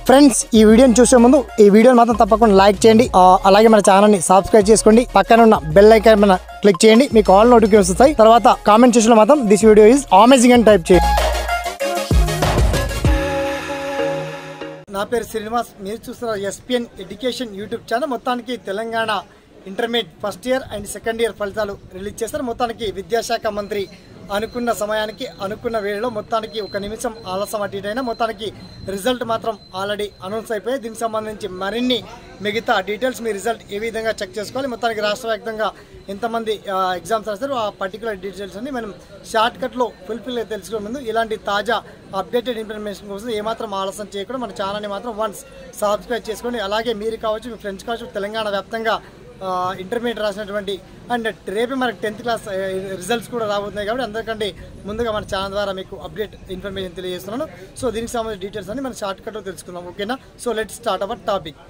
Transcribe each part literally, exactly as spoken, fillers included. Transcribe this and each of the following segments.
Friends ఈ వీడియోని చూసే ముందు ఈ వీడియోని మాత్రం తప్పకుండా లైక్ చేయండి, అలాగే మన ఛానల్ ని సబ్స్క్రైబ్ చేసుకోండి, పక్కన ఉన్న బెల్ ఐకాన్ పైన క్లిక్ చేయండి, మీకు ఆల్ నోటిఫికేషన్స్ వస్తాయి. తర్వాత కామెంట్ సెక్షన్ లో మాత్రం దిస్ వీడియో ఈజ్ అమేజింగ్ అని టైప్ చేయండి. నా పేరు శ్రీనివాస్, మీరు చూస్తున్నారు ఎస్పిఎన్ ఎడ్యుకేషన్ యూట్యూబ్ ఛానల్. మొత్తానికి Telangana intermediate first year and second year ఫలితాలు రిలీజ్ చేస్తారు. మొత్తానికి విద్యాశాఖ మంత్రి అనుకున్న సమయానికి అనుకున్న వేళలో మొత్తానికి ఒక నిమిషం ఆలస్యం అటు ఇటైనా మొత్తానికి రిజల్ట్ మాత్రం ఆల్రెడీ అనౌన్స్ అయిపోయాయి. దీనికి సంబంధించి మరిన్ని మిగతా డీటెయిల్స్ మీ రిజల్ట్ ఏ విధంగా చెక్ చేసుకోవాలి, మొత్తానికి రాష్ట్ర వ్యాప్తంగా ఎంతమంది ఎగ్జామ్స్ రాస్తారు ఆ పర్టికులర్ డీటెయిల్స్ అన్ని మనం షార్ట్ కట్లో ఫుల్ఫిల్ తెలుసుకునే ముందు ఇలాంటి తాజా అప్డేటెడ్ ఇన్ఫర్మేషన్ కోసం ఏమాత్రం ఆలస్యం చేయకుండా మన ఛానల్ని మాత్రం వన్స్ సబ్స్క్రైబ్ చేసుకోండి. అలాగే మీరు కావచ్చు, మీ ఫ్రెండ్స్ కావచ్చు, తెలంగాణ వ్యాప్తంగా ఇంటర్మీడియట్ రాసినటువంటి అండ్ రేపే మనకి టెన్త్ క్లాస్ రిజల్ట్స్ కూడా రాబోతున్నాయి కాబట్టి అందరికంటే ముందుగా మన ఛానల్ ద్వారా మీకు అప్డేట్ ఇన్ఫర్మేషన్ తెలియజేస్తున్నాను. సో దీనికి సంబంధించిన డీటెయిల్స్ అన్ని మనం షార్ట్ కట్లో తెలుసుకుందాం, ఓకేనా? So let's start our topic.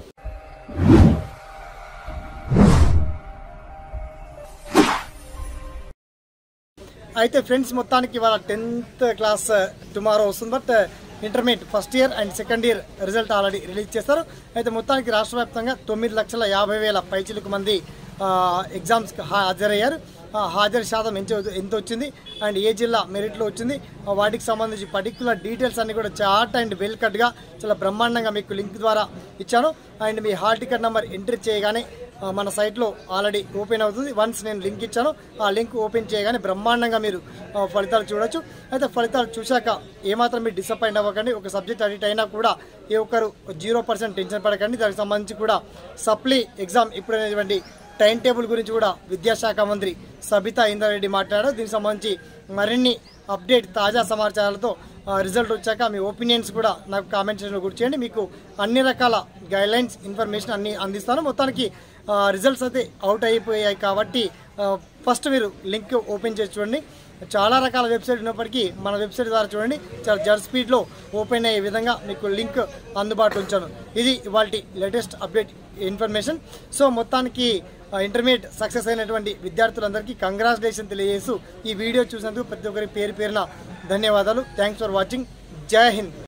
అయితే ఫ్రెండ్స్ మొత్తానికి ఇవాళ టెన్త్ క్లాస్ టుమారో వస్తుంది, but intermediate first year and second year result already release చేస్తారు. అయితే మొత్తానికి రాష్ట్ర వ్యాప్తంగా తొమ్మిది లక్షల యాభై వేల పైచిలకు మంది ఎగ్జామ్స్కి హాజరయ్యారు. హాజరు శాతం ఎంత ఎంత వచ్చింది అండ్ ఏ జిల్లా మెరిట్లో వచ్చింది, వాటికి సంబంధించి పర్టికులర్ డీటెయిల్స్ అన్ని కూడా చార్ట్ అండ్ వెల్ కట్గా చాలా బ్రహ్మాండంగా మీకు లింక్ ద్వారా ఇచ్చాను. అండ్ మీ హాల్ టికెట్ నెంబర్ ఎంట్రీ చేయగానే మన సైట్లో ఆల్రెడీ ఓపెన్ అవుతుంది. వన్స్ నేను లింక్ ఇచ్చాను, ఆ లింక్ ఓపెన్ చేయగానే బ్రహ్మాండంగా మీరు ఫలితాలు చూడొచ్చు. అయితే ఫలితాలు చూశాక ఏమాత్రం మీరు డిసప్పాయింట్ అవ్వకండి. ఒక సబ్జెక్ట్ అడిట్ అయినా కూడా ఏ ఒక్కరు జీరో పర్సెంట్ టెన్షన్ పడకండి. దానికి సంబంధించి కూడా సప్లీ ఎగ్జామ్ ఇప్పుడైనటువంటి టైం టేబుల్ గురించి కూడా విద్యాశాఖ మంత్రి సబితా ఇందిరా రెడ్డి మాట్లాడారు. దీనికి సంబంధించి మరిన్ని అప్డేట్ తాజా సమాచారాలతో రిజల్ట్ వచ్చాక మీ ఒపీనియన్స్ కూడా నాకు కామెంట్ సెక్షన్లో గుర్తు చేయండి. మీకు అన్ని రకాల గైడ్లైన్స్ ఇన్ఫర్మేషన్ అన్ని అందిస్తాను. మొత్తానికి రిజల్ట్స్ అయితే అవుట్ అయిపోయాయి కాబట్టి ఫస్ట్ మీరు లింక్ ఓపెన్ చేసి చూడండి. చాలా రకాల వెబ్సైట్ ఉన్నప్పటికీ మన వెబ్సైట్ ద్వారా చూడండి, చాలా జర్ స్పీడ్లో ఓపెన్ అయ్యే విధంగా మీకు లింక్ అందుబాటులో ఉంచాను. ఇది ఇవాళ లేటెస్ట్ అప్డేట్ ఇన్ఫర్మేషన్. సో మొత్తానికి ఇంటర్మీడియట్ సక్సెస్ అయినటువంటి విద్యార్థులందరికీ కంగ్రాచులేషన్ తెలియజేస్తూ ఈ వీడియో చూసినందుకు ప్రతి ఒక్కరి పేరు పేరున ధన్యవాదాలు. Thanks for watching. Jai Hind.